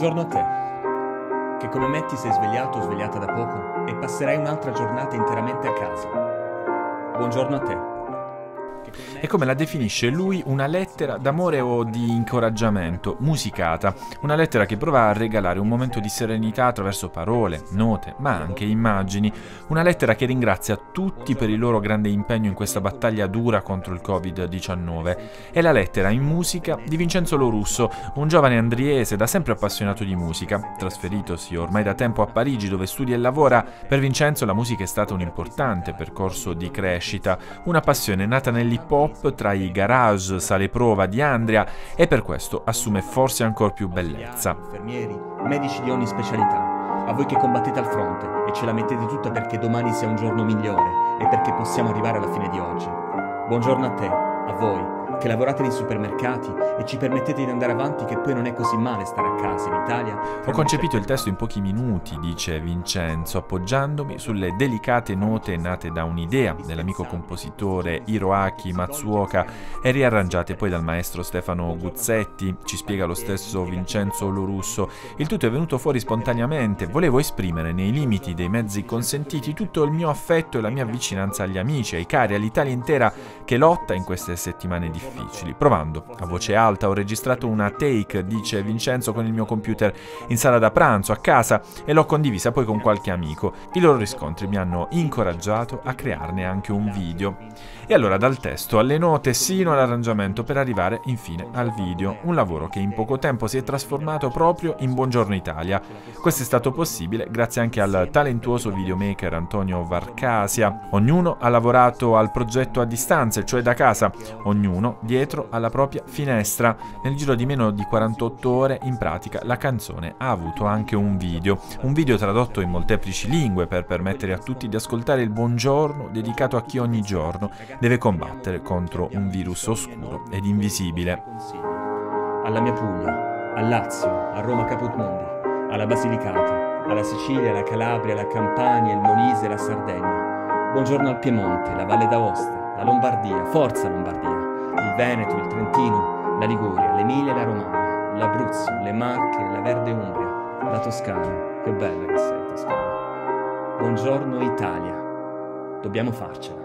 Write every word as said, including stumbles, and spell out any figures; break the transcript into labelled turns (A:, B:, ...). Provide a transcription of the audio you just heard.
A: Buongiorno a te, che come me ti sei svegliato o svegliata da poco e passerai un'altra giornata interamente a casa. Buongiorno a te.
B: È come la definisce lui una lettera d'amore o di incoraggiamento, musicata, una lettera che prova a regalare un momento di serenità attraverso parole, note, ma anche immagini, una lettera che ringrazia tutti per il loro grande impegno in questa battaglia dura contro il covid diciannove. È la lettera in musica di Vincenzo Lorusso, un giovane andriese da sempre appassionato di musica, trasferitosi ormai da tempo a Parigi dove studia e lavora. Per Vincenzo la musica è stata un importante percorso di crescita, una passione nata nell'hip hop tra i garage, sale prova di Andria, e per questo assume forse ancor più bellezza.
A: Infermieri, medici di ogni specialità, a voi che combattete al fronte e ce la mettete tutta perché domani sia un giorno migliore e perché possiamo arrivare alla fine di oggi. Buongiorno a te, a voi, che lavorate nei supermercati e ci permettete di andare avanti, che poi non è così male stare a casa in Italia.
B: Ho concepito il testo in pochi minuti, dice Vincenzo, appoggiandomi sulle delicate note nate da un'idea dell'amico compositore Hiroaki Matsuoka e riarrangiate poi dal maestro Stefano Guzzetti. Ci spiega lo stesso Vincenzo Lorusso. Il tutto è venuto fuori spontaneamente. Volevo esprimere nei limiti dei mezzi consentiti tutto il mio affetto e la mia vicinanza agli amici, ai cari, all'Italia intera che lotta in queste settimane difficili. Provando a voce alta ho registrato una take, dice Vincenzo, con il mio computer in sala da pranzo a casa e l'ho condivisa poi con qualche amico. I loro riscontri mi hanno incoraggiato a crearne anche un video. E allora dal testo alle note sino all'arrangiamento per arrivare infine al video, un lavoro che in poco tempo si è trasformato proprio in Buongiorno Italia. Questo è stato possibile grazie anche al talentuoso videomaker Antonio Varcasia. Ognuno ha lavorato al progetto a distanza, cioè da casa, ognuno dietro alla propria finestra. Nel giro di meno di quarantotto ore, in pratica, la canzone ha avuto anche un video, un video tradotto in molteplici lingue per permettere a tutti di ascoltare il buongiorno dedicato a chi ogni giorno deve combattere contro un virus oscuro ed invisibile.
A: Alla mia Puglia, al Lazio, a Roma Caput Mundi, alla Basilicata, alla Sicilia, alla Calabria, alla Campania, il Molise, la Sardegna. Buongiorno al Piemonte, la Valle d'Aosta, la Lombardia, forza Lombardia, il Veneto, il Trentino, la Liguria, l'Emilia e la Romagna, l'Abruzzo, le Marche, la Verde Umbria, la Toscana. Che bella che sei, Toscana. Buongiorno Italia. Dobbiamo farcela.